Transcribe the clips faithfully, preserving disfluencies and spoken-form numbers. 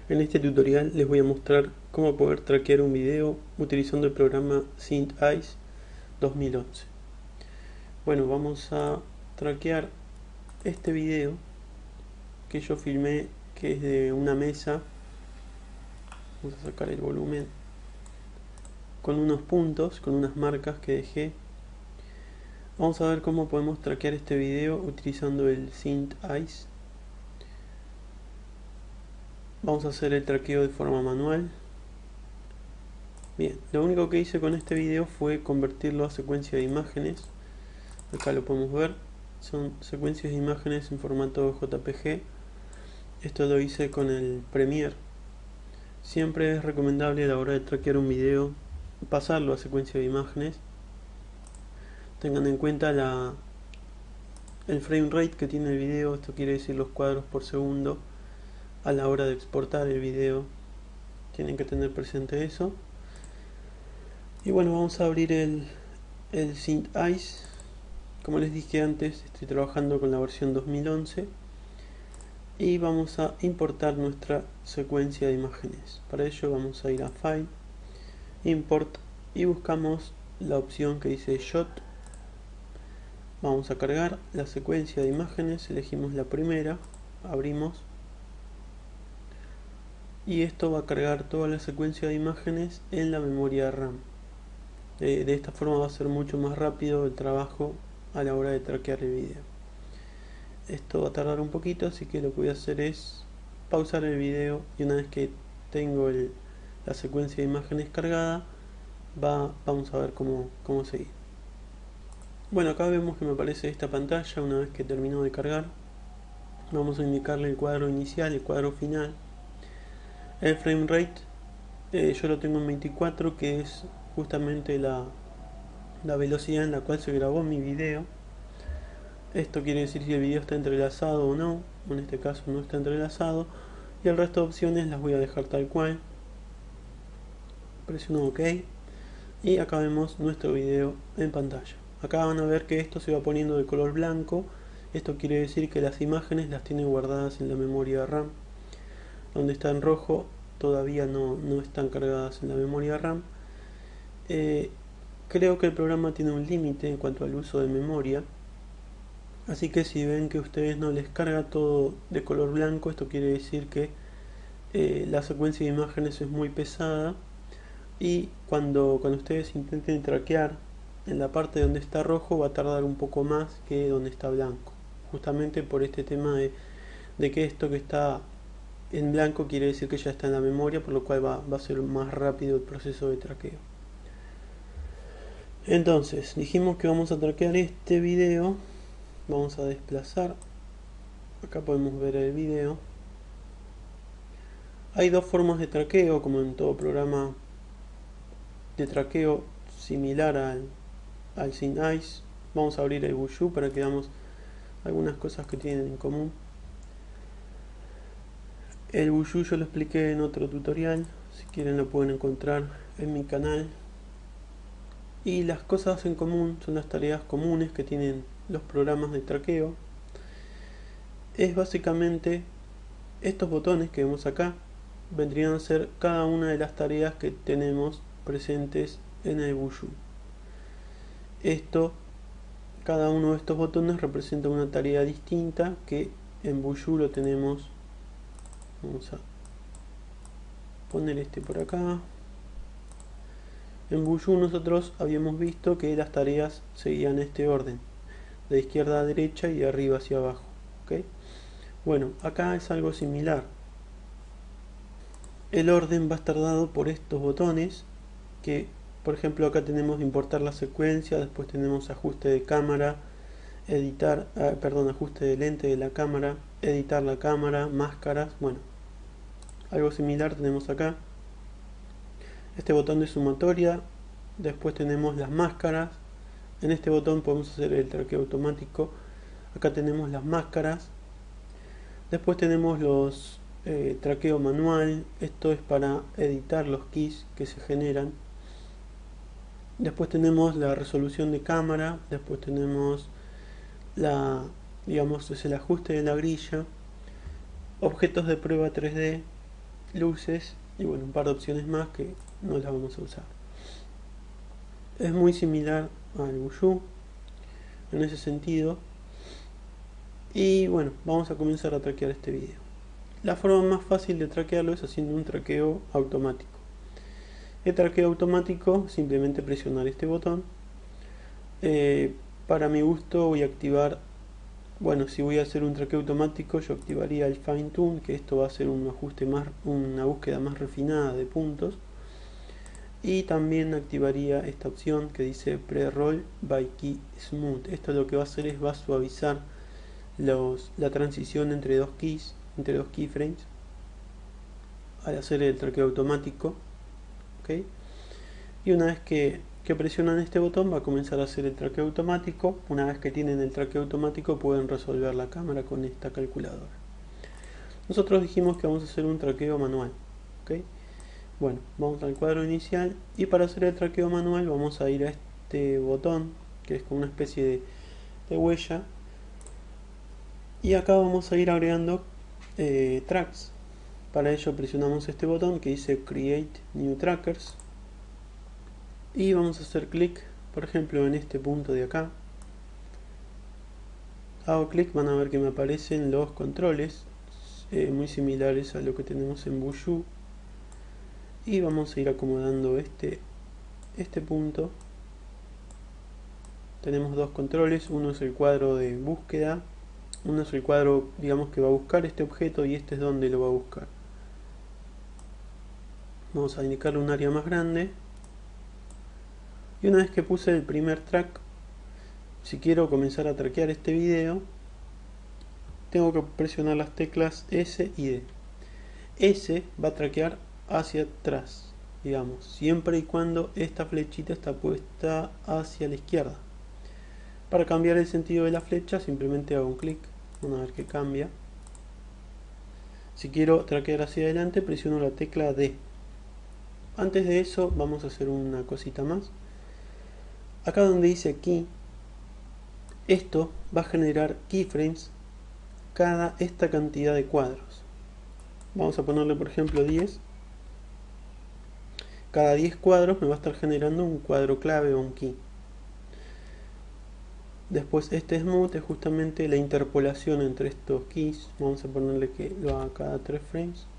En este tutorial les voy a mostrar cómo poder traquear un video utilizando el programa SynthEyes dos mil once. Bueno, vamos a traquear este video que yo filmé, que es de una mesa. Vamos a sacar el volumen, con unos puntos, con unas marcas que dejé. Vamos a ver cómo podemos traquear este video utilizando el SynthEyes. Vamos a hacer el traqueo de forma manual. Bien, lo único que hice con este video fue convertirlo a secuencia de imágenes. Acá lo podemos ver, son secuencias de imágenes en formato J P G. Esto lo hice con el Premiere. Siempre es recomendable a la hora de traquear un video pasarlo a secuencia de imágenes. Tengan en cuenta la, el frame rate que tiene el video, esto quiere decir los cuadros por segundo a la hora de exportar el video. Tienen que tener presente eso. Y bueno, vamos a abrir el, el SynthEyes. Como les dije antes, estoy trabajando con la versión dos mil once y vamos a importar nuestra secuencia de imágenes. Para ello vamos a ir a File, Import y buscamos la opción que dice Shot. Vamos a cargar la secuencia de imágenes, elegimos la primera, abrimos y esto va a cargar toda la secuencia de imágenes en la memoria RAM. De, de esta forma va a ser mucho más rápido el trabajo a la hora de traquear el video. Esto va a tardar un poquito, así que lo que voy a hacer es pausar el video y una vez que tengo el, la secuencia de imágenes cargada, va, vamos a ver cómo, cómo seguir. Bueno, acá vemos que me aparece esta pantalla una vez que terminó de cargar. Vamos a indicarle el cuadro inicial, el cuadro final. El frame rate, eh, yo lo tengo en veinticuatro, que es justamente la, la velocidad en la cual se grabó mi video. Esto quiere decir si el video está entrelazado o no. En este caso no está entrelazado. Y el resto de opciones las voy a dejar tal cual. Presiono OK. Y acá vemos nuestro video en pantalla. Acá van a ver que esto se va poniendo de color blanco. Esto quiere decir que las imágenes las tiene guardadas en la memoria RAM. Donde está en rojo todavía no, no están cargadas en la memoria RAM. Eh, creo que el programa tiene un límite en cuanto al uso de memoria. Así que si ven que a ustedes no les carga todo de color blanco, esto quiere decir que eh, la secuencia de imágenes es muy pesada y cuando, cuando ustedes intenten traquear en la parte donde está rojo va a tardar un poco más que donde está blanco, justamente por este tema de, de que esto que está en blanco quiere decir que ya está en la memoria, por lo cual va, va a ser más rápido el proceso de traqueo. Entonces, dijimos que vamos a traquear este video. Vamos a desplazar. Acá podemos ver el video. Hay dos formas de traqueo, como en todo programa de traqueo similar al, al SynthEyes. Vamos a abrir el Vusu para que veamos algunas cosas que tienen en común. El Vusu yo lo expliqué en otro tutorial, si quieren lo pueden encontrar en mi canal. Y las cosas en común son las tareas comunes que tienen los programas de traqueo. Es básicamente estos botones que vemos acá vendrían a ser cada una de las tareas que tenemos presentes en el Vusu. Esto, cada uno de estos botones representa una tarea distinta que en Vusu lo tenemos. Vamos a poner este por acá. En Vusu nosotros habíamos visto que las tareas seguían este orden, de izquierda a derecha y de arriba hacia abajo. ¿Okay? Bueno, acá es algo similar. El orden va a estar dado por estos botones, que por ejemplo acá tenemos importar la secuencia, después tenemos ajuste de cámara, editar, eh, perdón, ajuste de lente de la cámara, editar la cámara, máscaras. Bueno, algo similar tenemos acá. Este botón de sumatoria, después tenemos las máscaras. En este botón podemos hacer el traqueo automático. Acá tenemos las máscaras. Después tenemos los eh, traqueo manual. Esto es para editar los keys que se generan. Después tenemos la resolución de cámara. Después tenemos la, digamos, es el ajuste de la grilla. Objetos de prueba tres D. luces y bueno, un par de opciones más que no las vamos a usar. Es muy similar al Wushu en ese sentido. Y bueno, vamos a comenzar a traquear este video. La forma más fácil de traquearlo es haciendo un traqueo automático. El traqueo automático, simplemente presionar este botón. Eh, para mi gusto voy a activar, bueno, si voy a hacer un traqueo automático, yo activaría el Fine Tune, que esto va a ser un ajuste más, una búsqueda más refinada de puntos. Y también activaría esta opción que dice Pre-Roll by Key Smooth. Esto lo que va a hacer es va a suavizar los, la transición entre dos keys, entre dos keyframes, al hacer el traqueo automático. ¿Okay? Y una vez que, que presionan este botón va a comenzar a hacer el traqueo automático. Una vez que tienen el traqueo automático pueden resolver la cámara con esta calculadora. Nosotros dijimos que vamos a hacer un traqueo manual. ¿Okay? Bueno, vamos al cuadro inicial y para hacer el traqueo manual vamos a ir a este botón que es como una especie de, de huella, y acá vamos a ir agregando eh, tracks. Para ello presionamos este botón que dice Create New Trackers y vamos a hacer clic, por ejemplo, en este punto de acá. Hago clic, van a ver que me aparecen los controles eh, muy similares a lo que tenemos en Wushu, y vamos a ir acomodando este, este punto. Tenemos dos controles, uno es el cuadro de búsqueda, uno es el cuadro, digamos, que va a buscar este objeto, y este es donde lo va a buscar. Vamos a indicarle un área más grande, y una vez que puse el primer track, si quiero comenzar a traquear este video, tengo que presionar las teclas S y D. S va a traquear hacia atrás, digamos, siempre y cuando esta flechita está puesta hacia la izquierda. Para cambiar el sentido de la flecha simplemente hago un clic, van a ver que cambia. Si quiero traquear hacia adelante presiono la tecla D. Antes de eso vamos a hacer una cosita más. Acá donde dice key, esto va a generar keyframes cada esta cantidad de cuadros. Vamos a ponerle por ejemplo diez. Cada diez cuadros me va a estar generando un cuadro clave o un key. Después este smooth es justamente la interpolación entre estos keys. Vamos a ponerle que lo haga cada tres frames.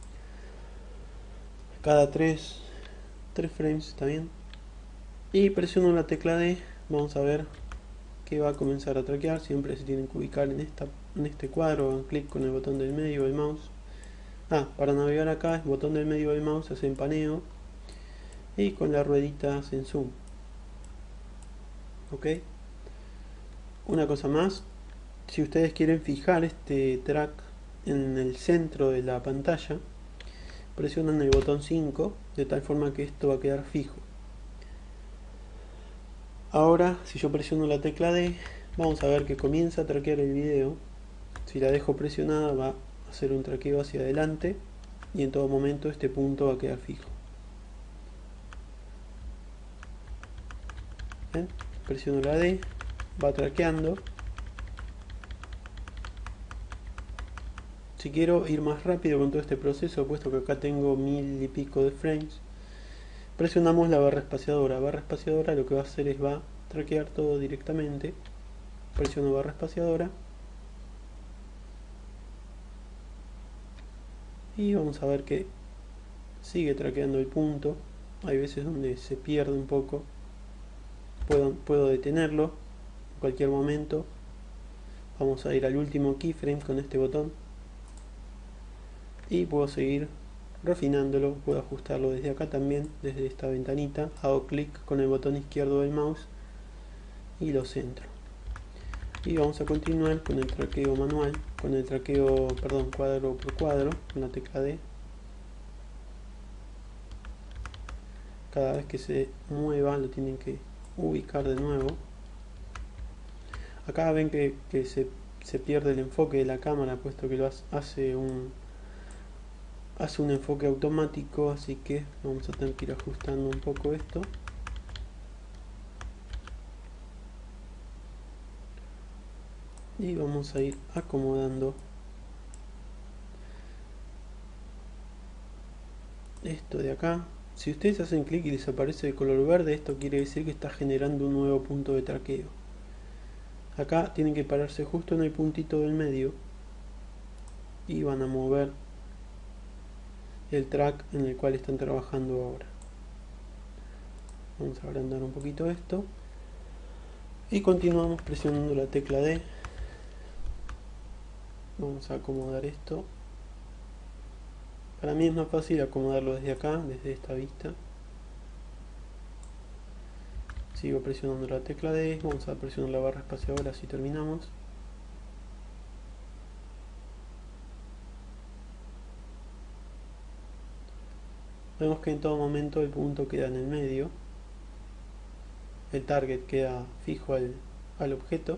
Cada tres frames está bien. Y presiono la tecla D. Vamos a ver que va a comenzar a traquear. Siempre se tienen que ubicar en, esta, en este cuadro. Hagan clic con el botón del medio del mouse. Ah, para navegar acá es botón del medio del mouse, hacen paneo. Y con la ruedita hacen zoom. Ok. Una cosa más. Si ustedes quieren fijar este track en el centro de la pantalla, presionan el botón cinco de tal forma que esto va a quedar fijo. Ahora, si yo presiono la tecla D, vamos a ver que comienza a traquear el video. Si la dejo presionada va a hacer un traqueo hacia adelante y en todo momento este punto va a quedar fijo. ¿Ven? Presiono la D, va traqueando. Si quiero ir más rápido con todo este proceso, puesto que acá tengo mil y pico de frames, presionamos la barra espaciadora. La barra espaciadora lo que va a hacer es va a traquear todo directamente. Presiono barra espaciadora y vamos a ver que sigue traqueando el punto. Hay veces donde se pierde un poco. Puedo, puedo detenerlo en cualquier momento. Vamos a ir al último keyframe con este botón y puedo seguir refinándolo. Puedo ajustarlo desde acá también, desde esta ventanita. Hago clic con el botón izquierdo del mouse y lo centro. Y vamos a continuar con el traqueo manual, con el traqueo, perdón, cuadro por cuadro, con la tecla D. Cada vez que se mueva lo tienen que ubicar de nuevo. Acá ven que, que se, se pierde el enfoque de la cámara, puesto que lo hace un hace un enfoque automático, así que vamos a tener que ir ajustando un poco esto. Y vamos a ir acomodando esto de acá. Si ustedes hacen clic y desaparece de color verde, esto quiere decir que está generando un nuevo punto de traqueo. Acá tienen que pararse justo en el puntito del medio y van a mover el track en el cual están trabajando ahora. Vamos a agrandar un poquito esto y continuamos presionando la tecla D. Vamos a acomodar esto. Para mí es más fácil acomodarlo desde acá, desde esta vista. Sigo presionando la tecla D, vamos a presionar la barra espaciadora así terminamos. Vemos que en todo momento el punto queda en el medio. El target queda fijo al, al objeto.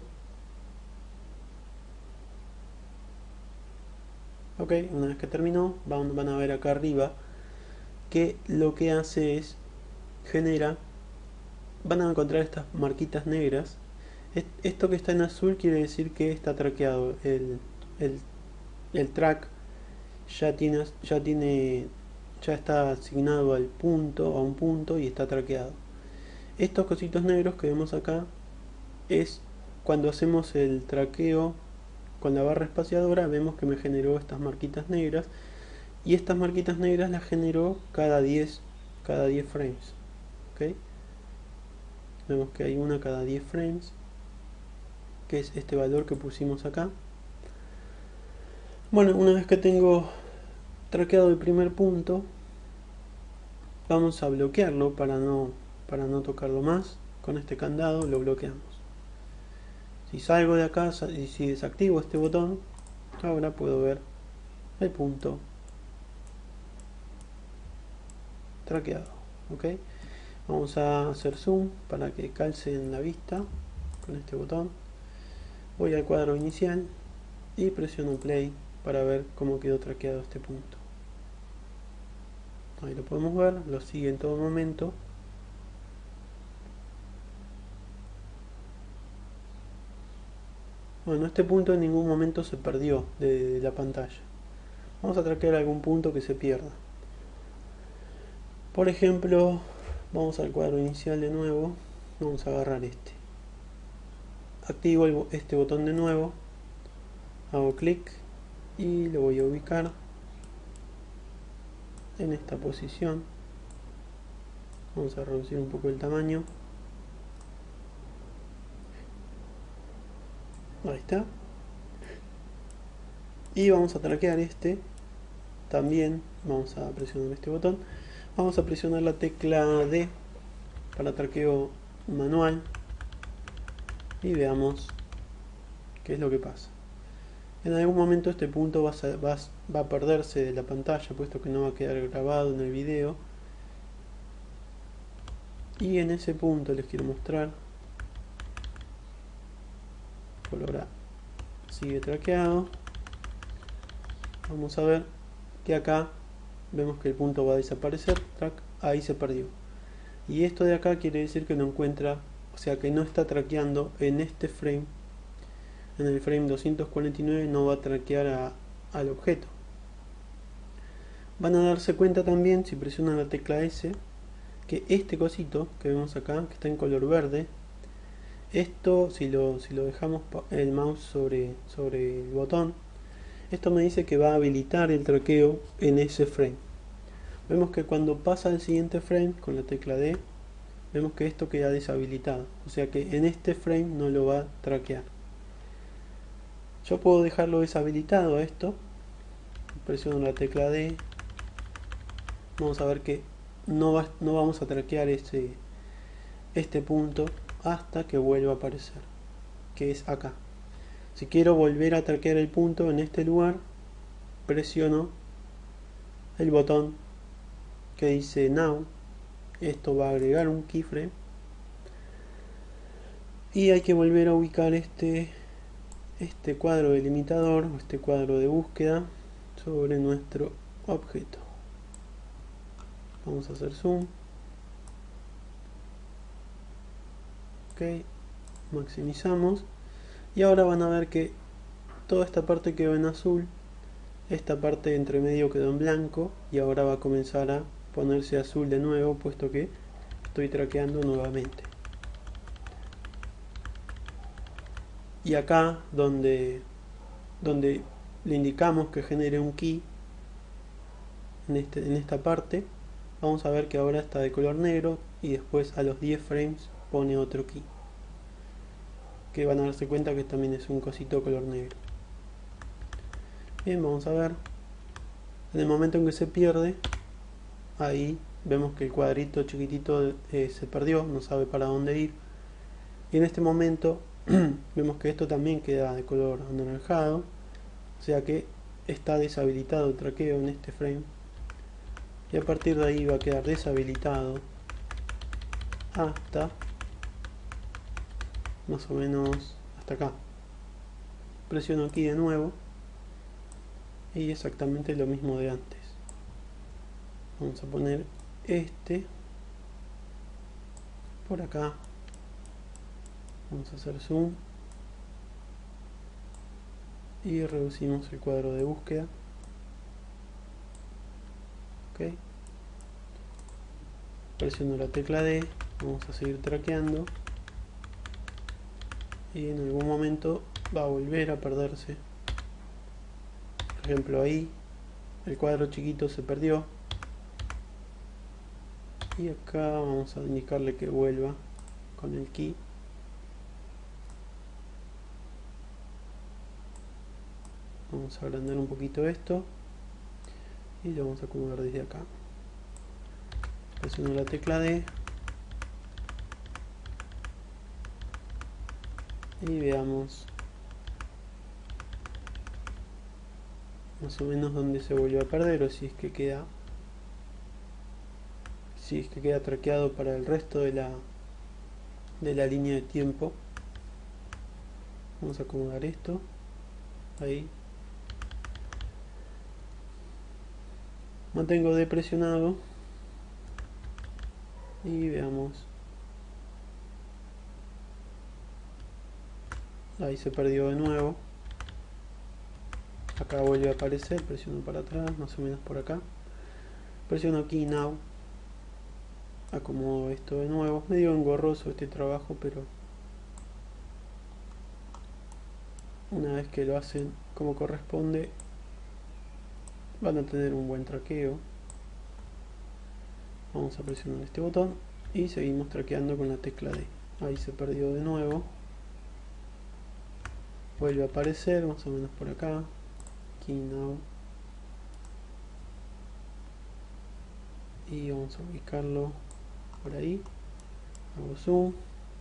Ok, una vez que terminó, van, van a ver acá arriba que lo que hace es genera, van a encontrar estas marquitas negras. Esto que está en azul quiere decir que está traqueado. El, el, el track ya tiene, ya tiene, ya está asignado al punto, a un punto y está traqueado. Estos cositos negros que vemos acá es cuando hacemos el traqueo con la barra espaciadora, vemos que me generó estas marquitas negras y estas marquitas negras las generó cada diez cada diez frames. ¿Okay? Vemos que hay una cada diez frames, que es este valor que pusimos acá. Bueno, una vez que tengo traqueado el primer punto, vamos a bloquearlo para no, para no tocarlo más. Con este candado lo bloqueamos. Si salgo de acá y si desactivo este botón, ahora puedo ver el punto traqueado. ¿Okay? Vamos a hacer zoom para que calce en la vista con este botón. Voy al cuadro inicial y presiono play para ver cómo quedó traqueado este punto. Ahí lo podemos ver, lo sigue en todo momento. Bueno, este punto en ningún momento se perdió de la pantalla. Vamos a traquear algún punto que se pierda. Por ejemplo, vamos al cuadro inicial de nuevo. Vamos a agarrar este. Activo el, este botón de nuevo. Hago clic y lo voy a ubicar en esta posición. Vamos a reducir un poco el tamaño. Ahí está. Y vamos a traquear este. También vamos a presionar este botón. Vamos a presionar la tecla D para traqueo manual. Y veamos qué es lo que pasa. En algún momento este punto va a, va, va a perderse de la pantalla, puesto que no va a quedar grabado en el video. Y en ese punto les quiero mostrar. Por ahora sigue traqueado. Vamos a ver que acá vemos que el punto va a desaparecer. Track, ahí se perdió. Y esto de acá quiere decir que no encuentra, o sea que no está traqueando en este frame. En el frame doscientos cuarenta y nueve no va a traquear a, al objeto. Van a darse cuenta también, si presionan la tecla S, que este cosito que vemos acá, que está en color verde, esto si lo, si lo dejamos el mouse sobre, sobre el botón, esto me dice que va a habilitar el traqueo en ese frame. Vemos que cuando pasa al siguiente frame con la tecla D, vemos que esto queda deshabilitado, o sea que en este frame no lo va a traquear. Yo puedo dejarlo deshabilitado a esto, presiono la tecla D, vamos a ver que no, va, no vamos a traquear este, este punto hasta que vuelva a aparecer, que es acá. Si quiero volver a traquear el punto en este lugar, presiono el botón que dice Now. Esto va a agregar un keyframe y hay que volver a ubicar este este cuadro delimitador o este cuadro de búsqueda sobre nuestro objeto. Vamos a hacer zoom. Ok, maximizamos y ahora van a ver que toda esta parte quedó en azul. esta parte entre medio quedó en blanco y ahora va a comenzar a ponerse azul de nuevo, puesto que estoy traqueando nuevamente. Y acá donde, donde le indicamos que genere un key, en, este, en esta parte, vamos a ver que ahora está de color negro y después a los diez frames pone otro key, que van a darse cuenta que también es un cosito color negro. Bien, vamos a ver. En el momento en que se pierde, ahí vemos que el cuadrito chiquitito eh, se perdió, no sabe para dónde ir. Y en este momento vemos que esto también queda de color anaranjado, o sea que está deshabilitado el traqueo en este frame. Y a partir de ahí va a quedar deshabilitado hasta más o menos hasta acá. Presiono aquí de nuevo y exactamente lo mismo de antes. Vamos a poner este por acá. Vamos a hacer zoom y reducimos el cuadro de búsqueda. Ok. Presiono la tecla D, vamos a seguir traqueando y en algún momento va a volver a perderse. Por ejemplo, ahí el cuadro chiquito se perdió y acá vamos a indicarle que vuelva con el key. Vamos a agrandar un poquito esto y lo vamos a acomodar desde acá. Presiono la tecla D y veamos más o menos dónde se volvió a perder, o si es que queda si es que queda traqueado para el resto de la de la línea de tiempo. Vamos a acomodar esto ahí. Mantengo D presionado y veamos. Ahí se perdió de nuevo. Acá vuelve a aparecer, presiono para atrás, más o menos por acá. Presiono aquí Now. Acomodo esto de nuevo. Medio engorroso este trabajo, pero una vez que lo hacen como corresponde, van a tener un buen traqueo. Vamos a presionar este botón y seguimos traqueando con la tecla D. Ahí se perdió de nuevo. Vuelve a aparecer más o menos por acá. Aquí Now. Y vamos a ubicarlo por ahí. Hago zoom.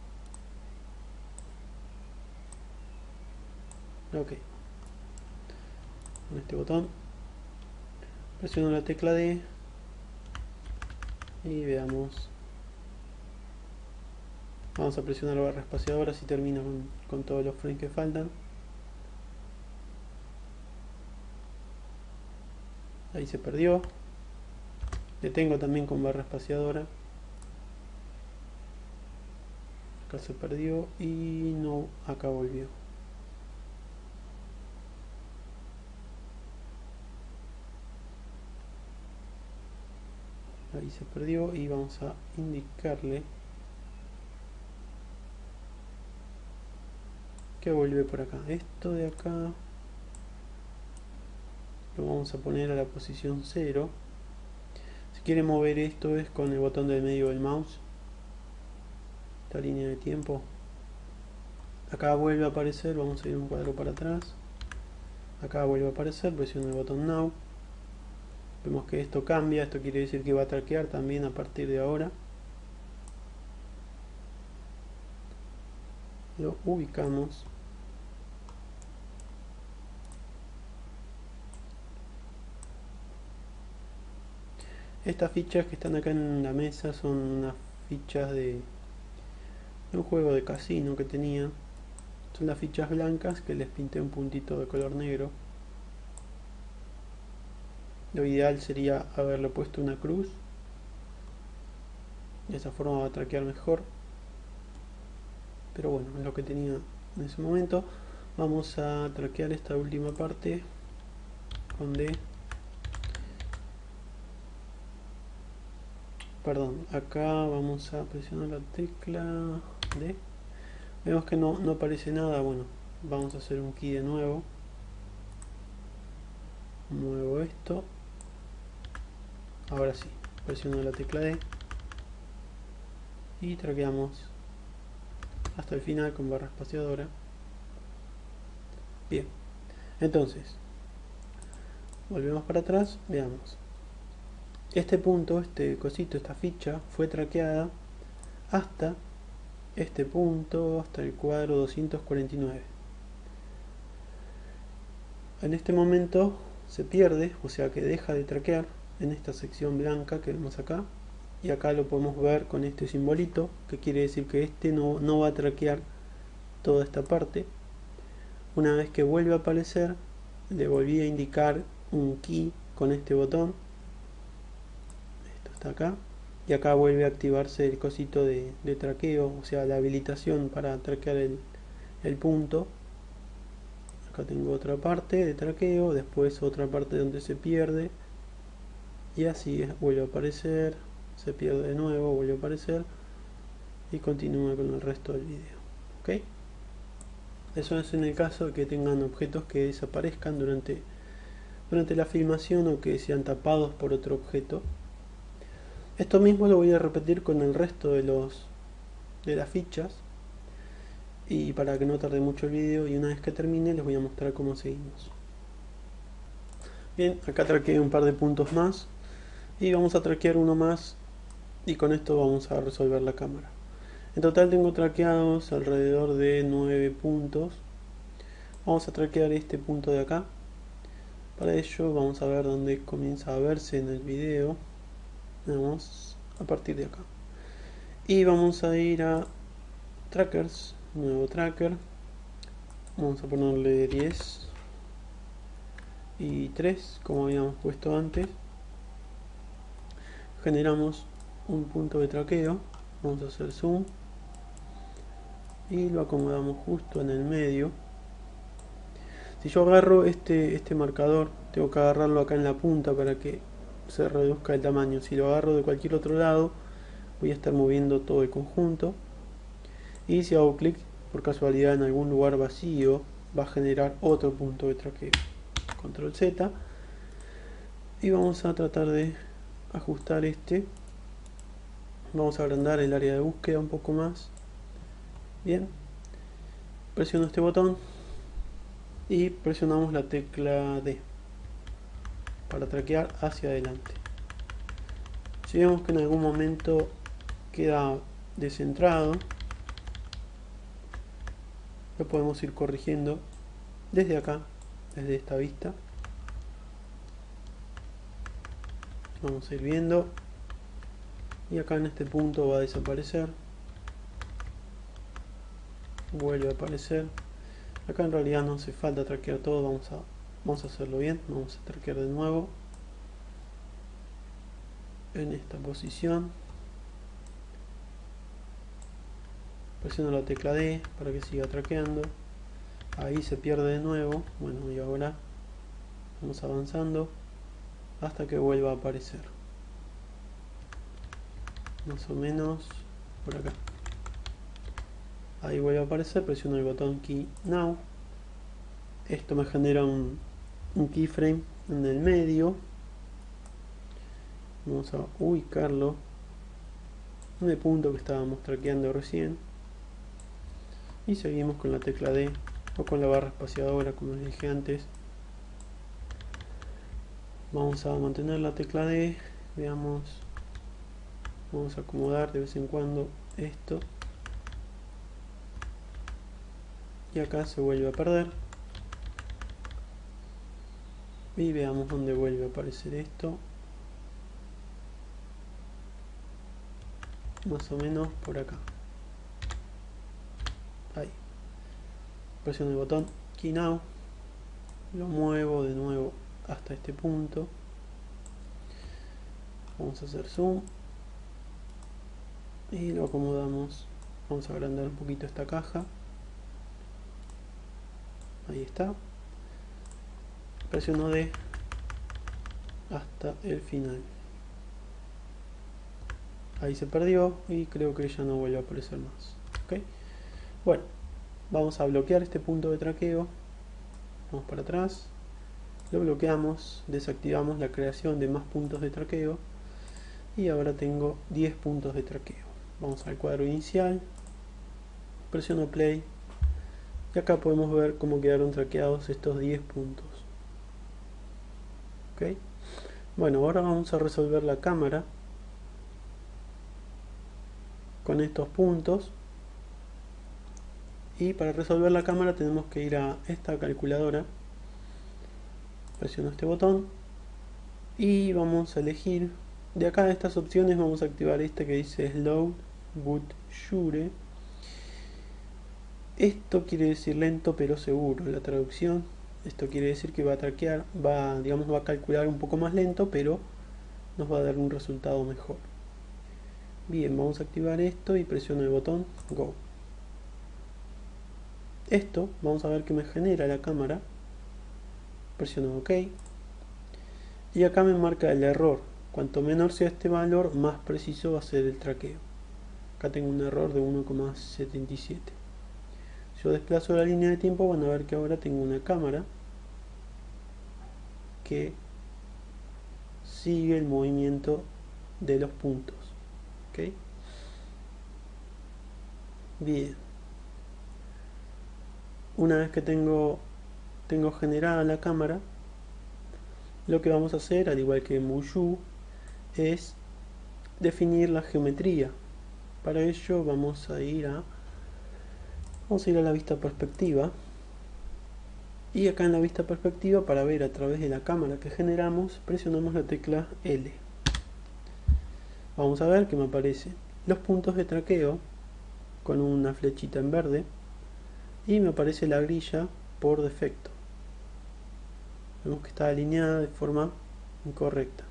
Ok. Con este botón presiono la tecla D y veamos. Vamos a presionar la barra espaciadora si termino con, con todos los frames que faltan. Ahí se perdió. Detengo también con barra espaciadora. Acá se perdió y no, acá volvió. Ahí se perdió y vamos a indicarle que vuelve por acá. Esto de acá lo vamos a poner a la posición cero. Si quiere mover esto es con el botón del medio del mouse. Esta línea de tiempo. Acá vuelve a aparecer, vamos a ir un cuadro para atrás. Acá vuelve a aparecer, presiono el botón Now. Vemos que esto cambia, esto quiere decir que va a traquear también a partir de ahora. Lo ubicamos. Estas fichas que están acá en la mesa son unas fichas de, de un juego de casino que tenía. Son las fichas blancas que les pinté un puntito de color negro. Lo ideal sería haberle puesto una cruz. De esa forma va a traquear mejor. Pero bueno, es lo que tenía en ese momento. Vamos a traquear esta última parte con D. Perdón, acá vamos a presionar la tecla D. Vemos que no, no aparece nada. Bueno, vamos a hacer un key de nuevo. Muevo esto. Ahora sí, presiono la tecla D y traqueamos hasta el final con barra espaciadora. Bien, entonces volvemos para atrás, veamos. Este punto, este cosito, esta ficha fue traqueada hasta este punto, hasta el cuadro doscientos cuarenta y nueve. En este momento se pierde, o sea que deja de traquear en esta sección blanca que vemos acá, y acá lo podemos ver con este simbolito, que quiere decir que este no, no va a traquear toda esta parte. Una vez que vuelve a aparecer, le volví a indicar un key con este botón, esto está acá, y acá vuelve a activarse el cosito de, de traqueo, o sea la habilitación para traquear el, el punto. Acá tengo otra parte de traqueo, después otra parte donde se pierde, y así vuelve a aparecer, se pierde de nuevo, vuelve a aparecer y continúa con el resto del video. ¿Ok? Eso es en el caso de que tengan objetos que desaparezcan durante, durante la filmación o que sean tapados por otro objeto. Esto mismo lo voy a repetir con el resto de los de las fichas, y para que no tarde mucho el video, y una vez que termine les voy a mostrar cómo seguimos. Bien, acá traqueé un par de puntos más y vamos a traquear uno más, y con esto vamos a resolver la cámara. En total tengo traqueados alrededor de nueve puntos. Vamos a traquear este punto de acá. Para ello vamos a ver dónde comienza a verse en el video. Vamos a partir de acá. Y vamos a ir a trackers, nuevo tracker. Vamos a ponerle diez y tres como habíamos puesto antes. Generamos un punto de traqueo. Vamos a hacer zoom y lo acomodamos justo en el medio. Si yo agarro este, este marcador, tengo que agarrarlo acá en la punta para que se reduzca el tamaño. Si lo agarro de cualquier otro lado, voy a estar moviendo todo el conjunto. Y si hago clic por casualidad en algún lugar vacío, va a generar otro punto de traqueo. Control Z. Y vamos a tratar de ajustar este. Vamos a agrandar el área de búsqueda un poco más. Bien. Presiono este botón y presionamos la tecla D para traquear hacia adelante. Si vemos que en algún momento queda descentrado, lo podemos ir corrigiendo desde acá, desde esta vista. Vamos a ir viendo, y acá en este punto va a desaparecer, vuelve a aparecer. Acá en realidad no hace falta traquear todo, vamos a, vamos a hacerlo bien. Vamos a traquear de nuevo en esta posición. Presiono la tecla D para que siga traqueando. Ahí se pierde de nuevo. Bueno, y ahora vamos avanzando hasta que vuelva a aparecer. Más o menos por acá. Ahí vuelve a aparecer, presiono el botón Key Now. Esto me genera un, un keyframe en el medio. Vamos a ubicarlo en el punto que estábamos traqueando recién. Y seguimos con la tecla D o con la barra espaciadora, como les dije antes. Vamos a mantener la tecla D. Veamos. Vamos a acomodar de vez en cuando esto. Y acá se vuelve a perder. Y veamos dónde vuelve a aparecer esto. Más o menos por acá. Ahí. Presiono el botón Key Now. Lo muevo de nuevo hasta este punto. Vamos a hacer zoom. Y lo acomodamos. Vamos a agrandar un poquito esta caja. Ahí está. Presiono D hasta el final. Ahí se perdió y creo que ya no vuelve a aparecer más. ¿Okay? Bueno, vamos a bloquear este punto de traqueo. Vamos para atrás, lo bloqueamos, desactivamos la creación de más puntos de traqueo y ahora tengo diez puntos de traqueo. Vamos al cuadro inicial, presiono play y acá podemos ver cómo quedaron traqueados estos diez puntos. ¿Okay? Bueno, ahora vamos a resolver la cámara con estos puntos, y para resolver la cámara tenemos que ir a esta calculadora, presiono este botón y vamos a elegir de acá de estas opciones. Vamos a activar este que dice Slow but Sure. Esto quiere decir lento pero seguro, la traducción. Esto quiere decir que va a traquear, va, digamos, va a calcular un poco más lento, pero nos va a dar un resultado mejor. Bien, vamos a activar esto y presiono el botón Go. Esto, vamos a ver que me genera la cámara. Presiono OK. Y acá me marca el error. Cuanto menor sea este valor, más preciso va a ser el traqueo. Acá tengo un error de uno coma setenta y siete. Si yo desplazo la línea de tiempo, van a ver que ahora tengo una cámara que sigue el movimiento de los puntos. ¿Okay? Bien. Una vez que tengo, tengo generada la cámara, lo que vamos a hacer, al igual que en Mushu, es definir la geometría. Para ello vamos a ir a vamos a ir a la vista perspectiva, y acá en la vista perspectiva, para ver a través de la cámara que generamos, presionamos la tecla L. Vamos a ver que me aparecen los puntos de traqueo con una flechita en verde y me aparece la grilla por defecto. Vemos que está alineada de forma incorrecta.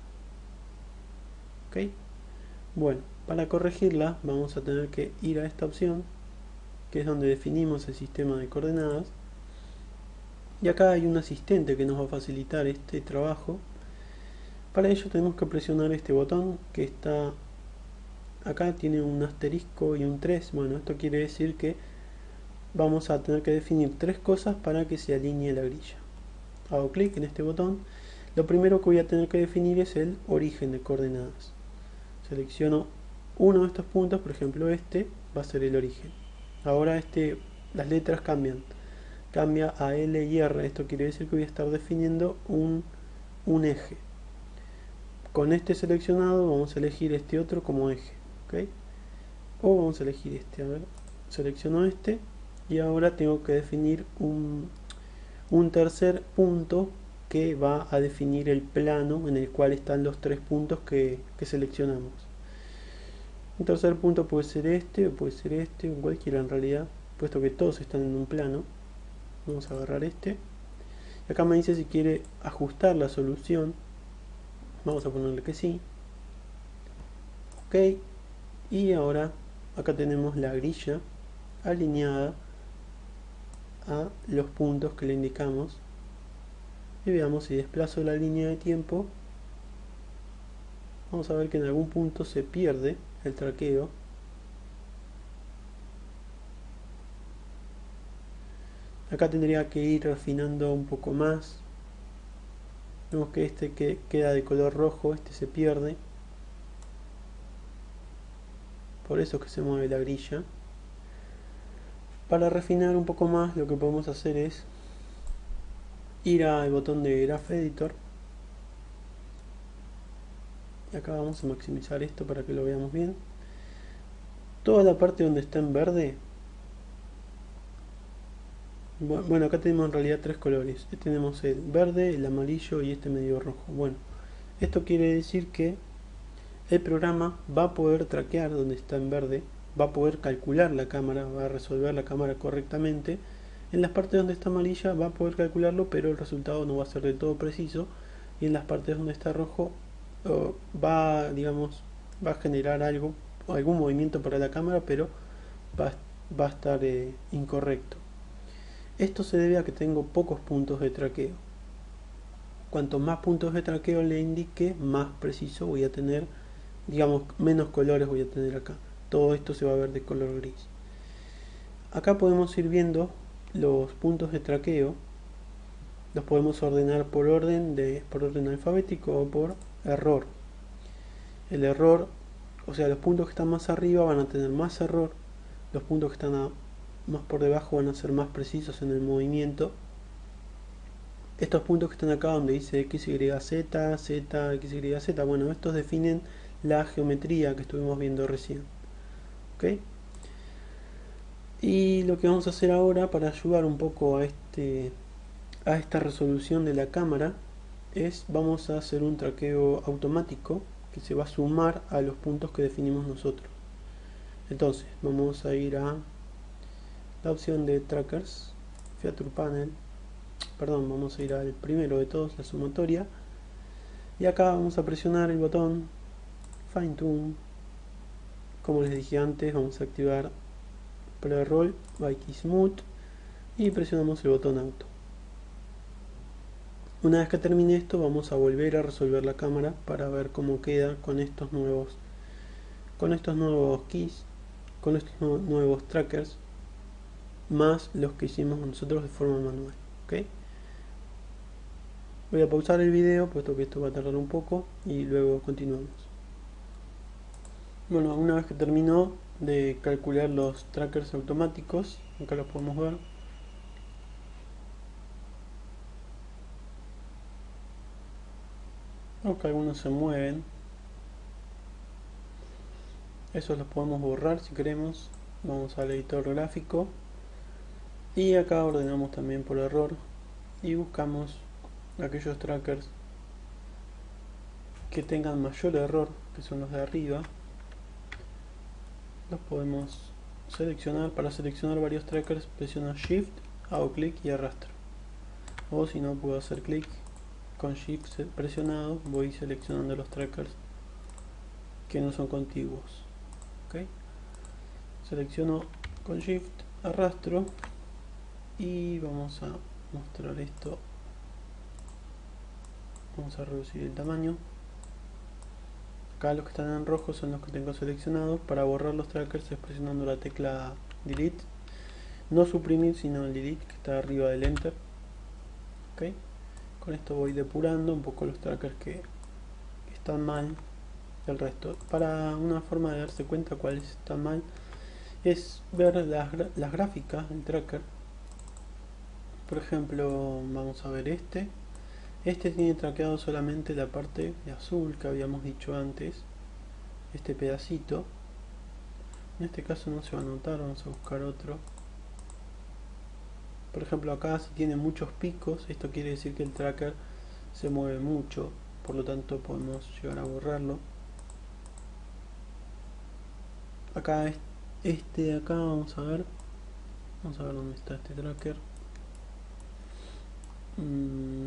¿Ok? Bueno, para corregirla vamos a tener que ir a esta opción, que es donde definimos el sistema de coordenadas, y acá hay un asistente que nos va a facilitar este trabajo. Para ello tenemos que presionar este botón que está acá, tiene un asterisco y un tres. Bueno, esto quiere decir que vamos a tener que definir tres cosas para que se alinee la grilla. Hago clic en este botón. Lo primero que voy a tener que definir es el origen de coordenadas. Selecciono uno de estos puntos, por ejemplo este, va a ser el origen. Ahora este, las letras cambian. Cambia a L y R. Esto quiere decir que voy a estar definiendo un, un eje. Con este seleccionado vamos a elegir este otro como eje. ¿Okay? O vamos a elegir este. A ver, selecciono este y ahora tengo que definir un, un tercer punto que va a definir el plano en el cual están los tres puntos que, que seleccionamos. Un tercer punto puede ser este, o puede ser este, o cualquiera en realidad, puesto que todos están en un plano. Vamos a agarrar este. Y acá me dice si quiere ajustar la solución. Vamos a ponerle que sí. Ok. Y ahora acá tenemos la grilla alineada a los puntos que le indicamos. Y veamos si desplazo la línea de tiempo. Vamos a ver que en algún punto se pierde el traqueo. Acá tendría que ir refinando un poco más. Vemos que este que queda de color rojo, este se pierde. Por eso es que se mueve la grilla. Para refinar un poco más, lo que podemos hacer es ir al botón de Graph Editor. Y acá vamos a maximizar esto para que lo veamos bien. Toda la parte donde está en verde, bueno, acá tenemos en realidad tres colores. Tenemos el verde, el amarillo y este medio rojo. Bueno, esto quiere decir que el programa va a poder traquear donde está en verde, va a poder calcular la cámara, va a resolver la cámara correctamente. En las partes donde está amarilla va a poder calcularlo, pero el resultado no va a ser del todo preciso. Y en las partes donde está rojo uh, va, digamos, va a generar algo, algún movimiento para la cámara, pero va, va a estar eh, incorrecto. Esto se debe a que tengo pocos puntos de traqueo. cuanto más puntos de traqueo le indique, más preciso voy a tener, digamos, menos colores voy a tener acá. Todo esto se va a ver de color gris. Acá podemos ir viendo los puntos de traqueo. Los podemos ordenar por orden de por orden alfabético o por error. El error, o sea, los puntos que están más arriba van a tener más error, los puntos que están a, más por debajo van a ser más precisos en el movimiento. Estos puntos que están acá donde dice X, Y, Z, Z, X, Y, Z, bueno, estos definen la geometría que estuvimos viendo recién. ¿Ok? Y lo que vamos a hacer ahora para ayudar un poco a este a esta resolución de la cámara es, vamos a hacer un traqueo automático que se va a sumar a los puntos que definimos nosotros. Entonces vamos a ir a la opción de trackers, feature panel, perdón, vamos a ir al primero de todos, la sumatoria, y acá vamos a presionar el botón fine tune. Como les dije antes, vamos a activar pre-roll by smooth y presionamos el botón auto. Una vez que termine esto, vamos a volver a resolver la cámara para ver cómo queda con estos nuevos con estos nuevos keys, con estos nuevos trackers, más los que hicimos nosotros de forma manual. ¿Okay? Voy a pausar el video puesto que esto va a tardar un poco y luego continuamos. Bueno, una vez que terminó de calcular los trackers automáticos, acá los podemos ver. Aunque algunos se mueven, esos los podemos borrar si queremos. Vamos al editor gráfico y acá ordenamos también por error y buscamos aquellos trackers que tengan mayor error, que son los de arriba. Los podemos seleccionar. Para seleccionar varios trackers presiono Shift, hago clic y arrastro, o si no puedo hacer clic con Shift presionado, voy seleccionando los trackers que no son contiguos. ¿Okay? Selecciono con Shift, arrastro y vamos a mostrar esto. Vamos a reducir el tamaño. Acá los que están en rojo son los que tengo seleccionados. Para borrar los trackers es presionando la tecla Delete, no suprimir sino el Delete que está arriba del Enter. ¿Okay? Con esto voy depurando un poco los trackers que están mal del resto. Para una forma de darse cuenta cuáles están mal es ver las, las gráficas del tracker. Por ejemplo, vamos a ver este. Este tiene traqueado solamente la parte de azul que habíamos dicho antes, este pedacito. En este caso no se va a notar, vamos a buscar otro. Por ejemplo, acá si tiene muchos picos, esto quiere decir que el tracker se mueve mucho, por lo tanto podemos llegar a borrarlo. Acá este de acá, vamos a ver vamos a ver dónde está este tracker. mm,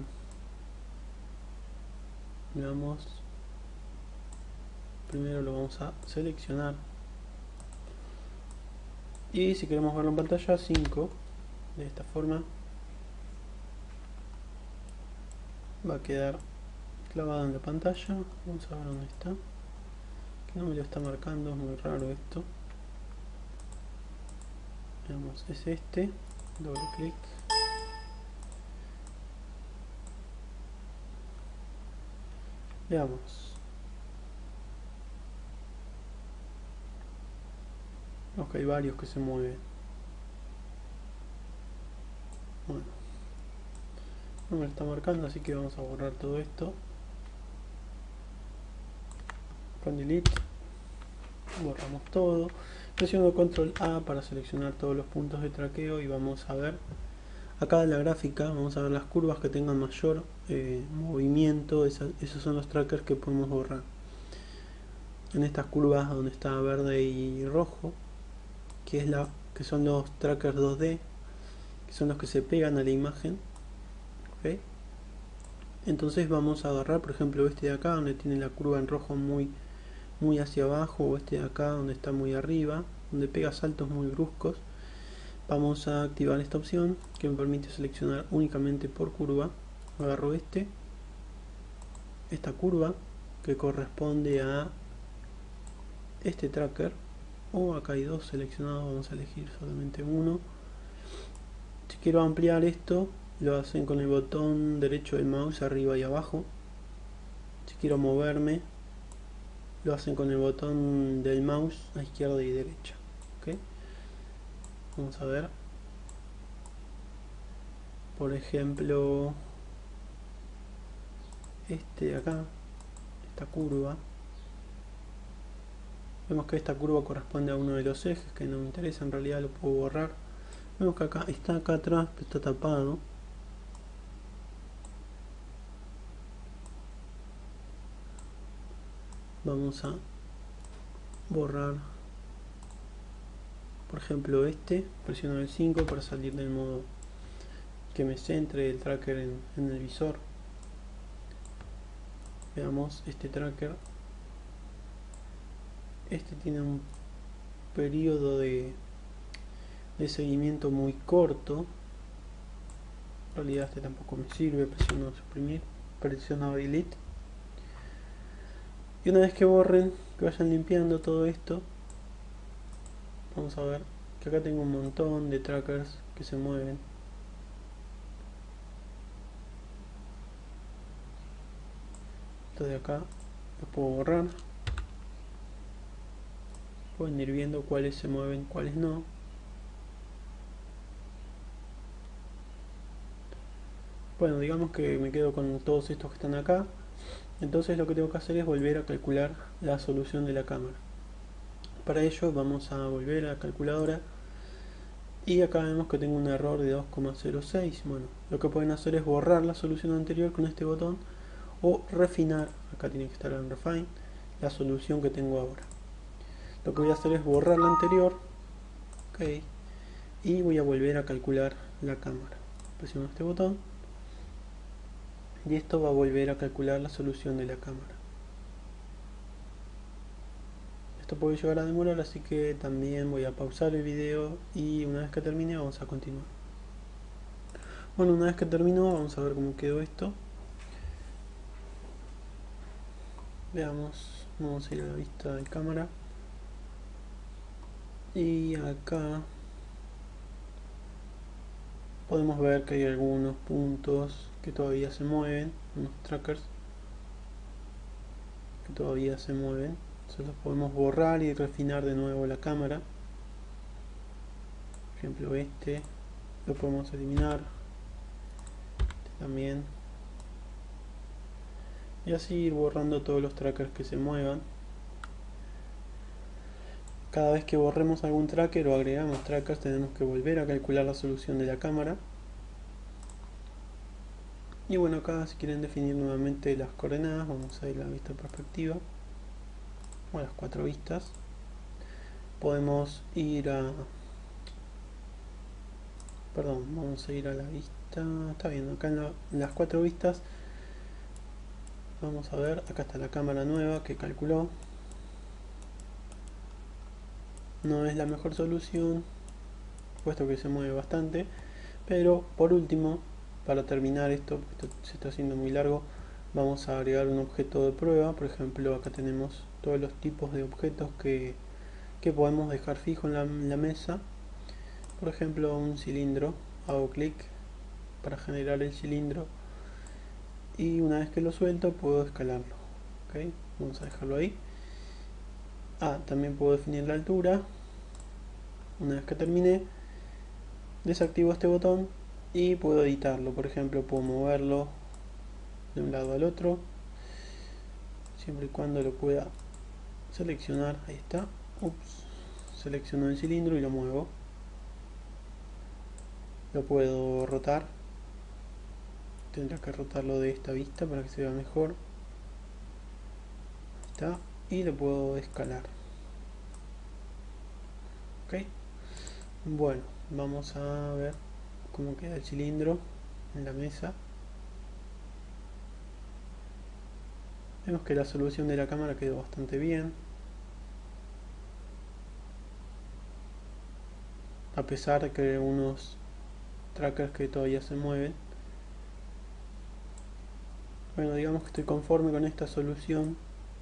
veamos, primero lo vamos a seleccionar y si queremos verlo en pantalla cinco, de esta forma va a quedar clavado en la pantalla. Vamos a ver dónde está, que no me lo está marcando, es muy raro esto. Veamos, es este, doble clic, veamos. Ok, hay varios que se mueven. Bueno, no me lo está marcando, así que vamos a borrar todo esto con Delete. Borramos todo, presiono control A para seleccionar todos los puntos de traqueo y vamos a ver acá en la gráfica, vamos a ver las curvas que tengan mayor eh, movimiento. Esa, esos son los trackers que podemos borrar. En estas curvas donde está verde y rojo, que, es la, que son los trackers dos D, que son los que se pegan a la imagen. ¿Okay? Entonces vamos a agarrar, por ejemplo, este de acá donde tiene la curva en rojo muy muy hacia abajo, o este de acá donde está muy arriba, donde pega saltos muy bruscos. Vamos a activar esta opción que me permite seleccionar únicamente por curva. Agarro este esta curva que corresponde a este tracker, o acá hay dos seleccionados, vamos a elegir solamente uno. Si quiero ampliar esto, lo hacen con el botón derecho del mouse arriba y abajo. Si quiero moverme, lo hacen con el botón del mouse a izquierda y derecha. ¿Okay? Vamos a ver, por ejemplo, este de acá, esta curva. Vemos que esta curva corresponde a uno de los ejes que no me interesa, en realidad lo puedo borrar. Vemos que acá está acá atrás, pero está tapado. Vamos a borrar, por ejemplo, este. Presiono el cinco para salir del modo que me centre el tracker en, en el visor. Veamos este tracker. Este tiene un periodo de, de seguimiento muy corto. En realidad este tampoco me sirve. Presiono suprimir, presiono delete. Y una vez que borren, que vayan limpiando todo esto, vamos a ver que acá tengo un montón de trackers que se mueven. Esto de acá los puedo borrar. Pueden ir viendo cuáles se mueven, cuáles no. Bueno, digamos que me quedo con todos estos que están acá. Entonces lo que tengo que hacer es volver a calcular la solución de la cámara. Para ello vamos a volver a la calculadora. Y acá vemos que tengo un error de dos coma cero seis. Bueno, lo que pueden hacer es borrar la solución anterior con este botón, o refinar, acá tiene que estar en refine, la solución que tengo ahora. Lo que voy a hacer es borrar la anterior, ok, y voy a volver a calcular la cámara. Presiono este botón y esto va a volver a calcular la solución de la cámara. Esto puede llegar a demorar, así que también voy a pausar el video y una vez que termine vamos a continuar. Bueno, una vez que terminó vamos a ver cómo quedó esto. Veamos, vamos a ir a la vista de cámara. Y acá podemos ver que hay algunos puntos que todavía se mueven, unos trackers que todavía se mueven. Entonces los podemos borrar y refinar de nuevo la cámara. Por ejemplo, este lo podemos eliminar, este también, y así ir borrando todos los trackers que se muevan. Cada vez que borremos algún tracker o agregamos trackers tenemos que volver a calcular la solución de la cámara. Y bueno, acá si quieren definir nuevamente las coordenadas, vamos a ir a la vista perspectiva, o a las cuatro vistas. Podemos ir a... Perdón, vamos a ir a la vista... Está bien, acá en, la, en las cuatro vistas vamos a ver, acá está la cámara nueva que calculó. No es la mejor solución, puesto que se mueve bastante, pero por último, para terminar esto, porque esto se está haciendo muy largo, vamos a agregar un objeto de prueba. Por ejemplo, acá tenemos todos los tipos de objetos que, que podemos dejar fijo en la, en la mesa. Por ejemplo, un cilindro, hago clic para generar el cilindro y una vez que lo suelto puedo escalarlo. ¿Okay? Vamos a dejarlo ahí. Ah, también puedo definir la altura. Una vez que termine, desactivo este botón y puedo editarlo. Por ejemplo, puedo moverlo de un lado al otro, siempre y cuando lo pueda seleccionar. Ahí está. Ups. Selecciono el cilindro y lo muevo. Lo puedo rotar. Tendré que rotarlo de esta vista para que se vea mejor. Ahí está. Y lo puedo escalar. Ok. Bueno, vamos a ver cómo queda el cilindro en la mesa. Vemos que la solución de la cámara quedó bastante bien, a pesar de que hay unos trackers que todavía se mueven. Bueno, digamos que estoy conforme con esta solución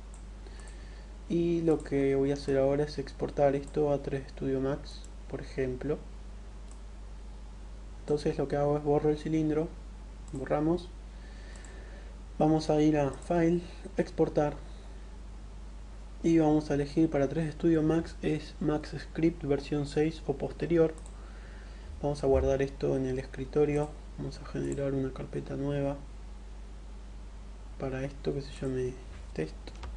y lo que voy a hacer ahora es exportar esto a tres Studio Max, por ejemplo. Entonces lo que hago es borro el cilindro, borramos, vamos a ir a File, Exportar y vamos a elegir para tres Studio Max es Max Script versión seis o posterior. Vamos a guardar esto en el escritorio, vamos a generar una carpeta nueva para esto que se llame test.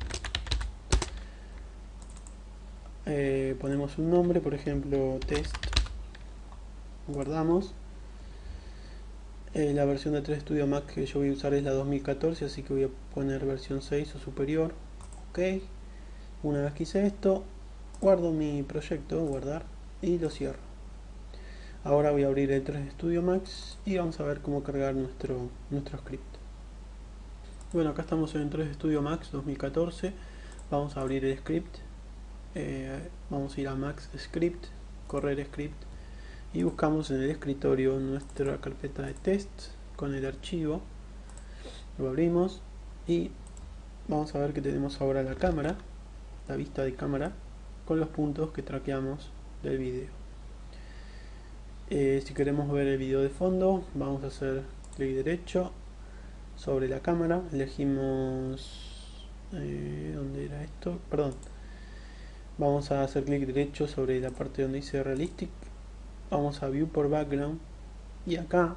Eh, ponemos un nombre, por ejemplo test, guardamos. Eh, la versión de tres Studio Max que yo voy a usar es la dos mil catorce, así que voy a poner versión seis o superior. Ok, una vez que hice esto, guardo mi proyecto, guardar, y lo cierro. Ahora voy a abrir el tres Studio Max y vamos a ver cómo cargar nuestro, nuestro script. Bueno, acá estamos en tres Studio Max dos mil catorce. Vamos a abrir el script. Eh, vamos a ir a Max Script, correr script, y buscamos en el escritorio nuestra carpeta de test con el archivo. Lo abrimos y vamos a ver que tenemos ahora la cámara, la vista de cámara, con los puntos que traqueamos del video. Eh, si queremos ver el video de fondo, vamos a hacer clic derecho sobre la cámara, elegimos eh, ¿dónde era esto? Perdón, vamos a hacer clic derecho sobre la parte donde dice Realistic, vamos a View por Background y acá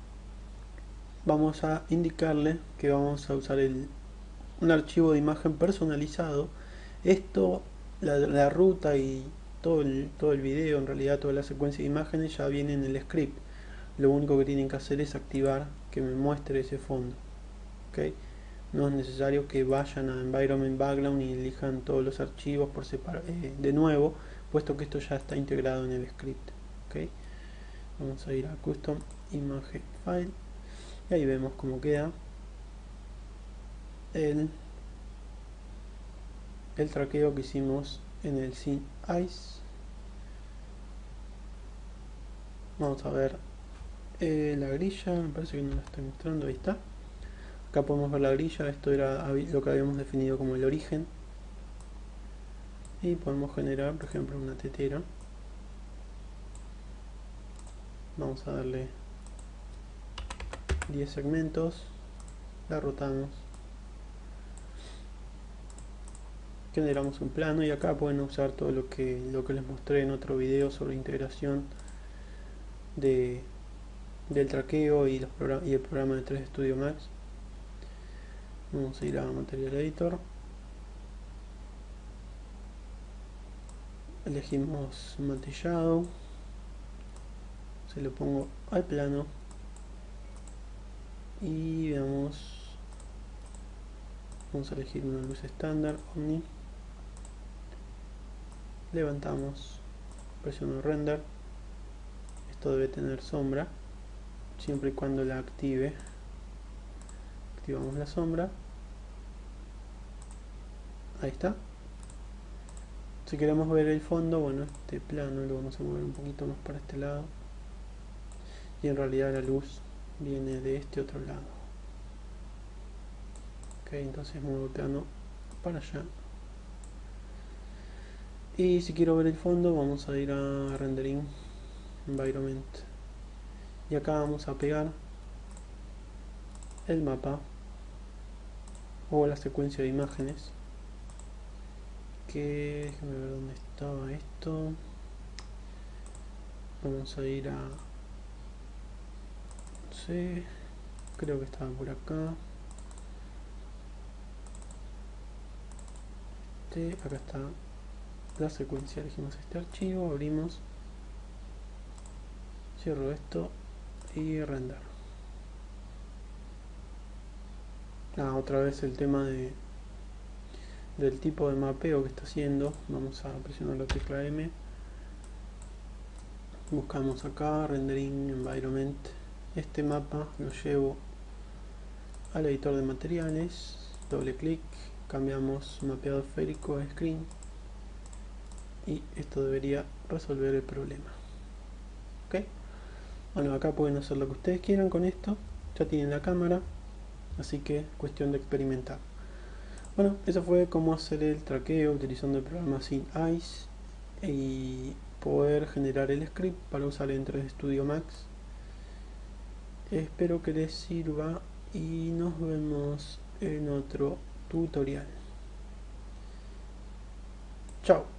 vamos a indicarle que vamos a usar el, un archivo de imagen personalizado. Esto, la, la ruta y todo el, todo el video, en realidad toda la secuencia de imágenes ya viene en el script. Lo único que tienen que hacer es activar que me muestre ese fondo. ¿Okay? No es necesario que vayan a Environment Background y elijan todos los archivos por separado eh, de nuevo, puesto que esto ya está integrado en el script. ¿Okay? Vamos a ir a Custom Image File y ahí vemos cómo queda el, el traqueo que hicimos en el Scene Ice. Vamos a ver eh, la grilla, me parece que no la estoy mostrando, ahí está. Acá podemos ver la grilla, esto era lo que habíamos definido como el origen. Y podemos generar, por ejemplo, una tetera. Vamos a darle diez segmentos, la rotamos, generamos un plano y acá pueden usar todo lo que, lo que les mostré en otro video sobre integración de, del traqueo y, los y el programa de tres Studio Max. Vamos a ir a Material Editor, elegimos Matte Shadow, se lo pongo al plano y veamos, vamos a elegir una luz estándar, Omni, levantamos, presiono Render, esto debe tener sombra, siempre y cuando la active, activamos la sombra, ahí está. Si queremos ver el fondo, bueno, este plano lo vamos a mover un poquito más para este lado y en realidad la luz viene de este otro lado. Ok, entonces muevo el plano para allá y si quiero ver el fondo vamos a ir a Rendering Environment y acá vamos a pegar el mapa o la secuencia de imágenes, que déjame ver dónde estaba esto. Vamos a ir a, no sé, creo que estaba por acá. Este, acá está la secuencia, elegimos este archivo, abrimos, cierro esto y render. Ah, otra vez el tema de del tipo de mapeo que está haciendo. Vamos a presionar la tecla M, buscamos acá Rendering Environment, este mapa lo llevo al editor de materiales, doble clic, cambiamos mapeado esférico a screen y esto debería resolver el problema. Ok, bueno, acá pueden hacer lo que ustedes quieran con esto. Ya tienen la cámara, así que cuestión de experimentar. Bueno, eso fue cómo hacer el traqueo utilizando el programa SynIce y poder generar el script para usar en tres D Studio Max. Espero que les sirva y nos vemos en otro tutorial. Chao.